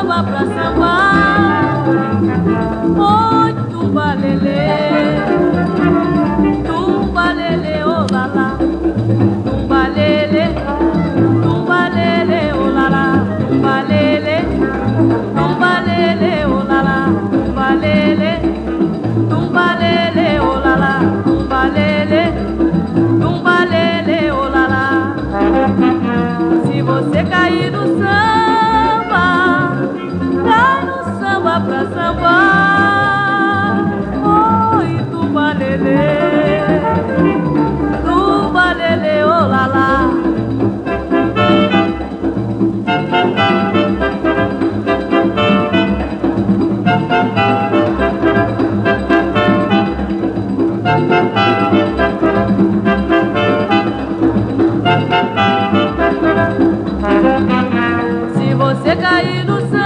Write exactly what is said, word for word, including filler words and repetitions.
samba pra sambar. Oi, tumba lelê, tumba lelê, oh lá lá. Tumba lelê, tumba lelê, oh lá lá. Tumba lelê, tumba lelê, oh lá lá. Tumba lelê, tumba lelê, oh lá lá. Tumba lelê, tumba lelê, oh lá lá. Se você cair no samba, cai no samba pra sambar. Oi, tumba lelê, tumba lelê, oh lá lá. Se você cair no